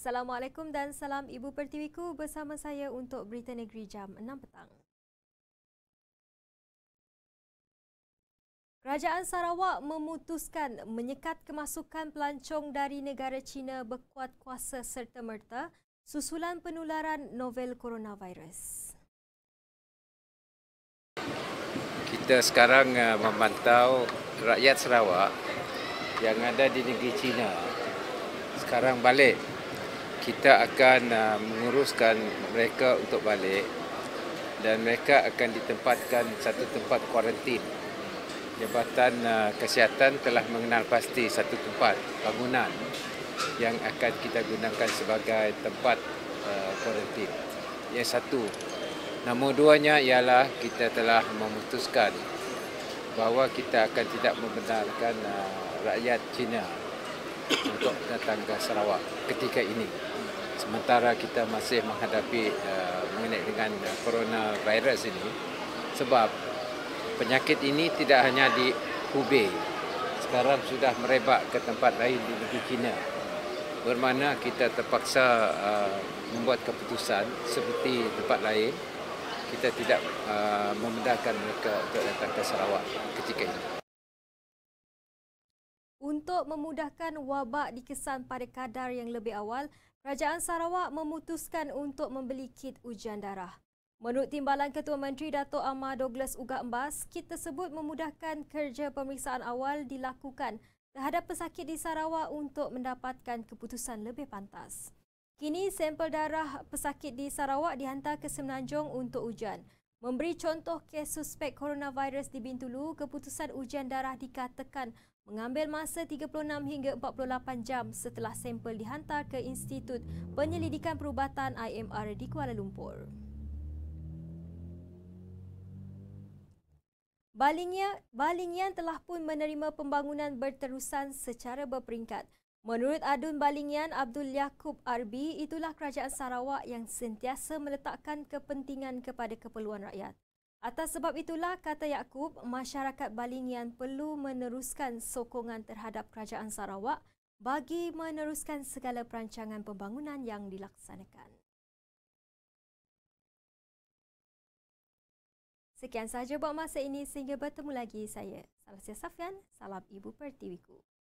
Assalamualaikum dan salam Ibu Pertiwiku, bersama saya untuk Berita Negeri jam 6 petang. Kerajaan Sarawak memutuskan menyekat kemasukan pelancong dari negara China berkuat kuasa serta-merta susulan penularan novel coronavirus. Kita sekarang memantau rakyat Sarawak yang ada di negeri China. Sekarang balik, kita akan menguruskan mereka untuk balik dan mereka akan ditempatkan satu tempat kuarantin. Jabatan Kesihatan telah mengenal pasti satu tempat bangunan yang akan kita gunakan sebagai tempat kuarantin. Yang satu. Nombor duanya ialah kita telah memutuskan bahawa kita akan tidak membenarkan rakyat Cina untuk datang ke Sarawak ketika ini. Sementara kita masih menghadapi mengenai dengan coronavirus ini, sebab penyakit ini tidak hanya di Hubei, sekarang sudah merebak ke tempat lain di negeri China. Bermakna kita terpaksa membuat keputusan seperti tempat lain, kita tidak membenarkan mereka untuk datang ke Sarawak ketika ini. Untuk memudahkan wabak dikesan pada kadar yang lebih awal, Kerajaan Sarawak memutuskan untuk membeli kit ujian darah. Menurut Timbalan Ketua Menteri Dato' Amar Douglas Ugat Embas, kit tersebut memudahkan kerja pemeriksaan awal dilakukan terhadap pesakit di Sarawak untuk mendapatkan keputusan lebih pantas. Kini sampel darah pesakit di Sarawak dihantar ke Semenanjung untuk ujian. Memberi contoh kes suspek coronavirus di Bintulu, keputusan ujian darah dikatakan mengambil masa 36 hingga 48 jam setelah sampel dihantar ke Institut Penyelidikan Perubatan IMR di Kuala Lumpur. Balingian telah pun menerima pembangunan berterusan secara berperingkat. Menurut Adun Balingian Abdul Yaakob Arbi, itulah kerajaan Sarawak yang sentiasa meletakkan kepentingan kepada keperluan rakyat. Atas sebab itulah, kata Yaakob, masyarakat Balingian perlu meneruskan sokongan terhadap kerajaan Sarawak bagi meneruskan segala perancangan pembangunan yang dilaksanakan. Sekian sahaja buat masa ini, sehingga bertemu lagi saya. Salsia Safian, salam Ibu Pertiwiku.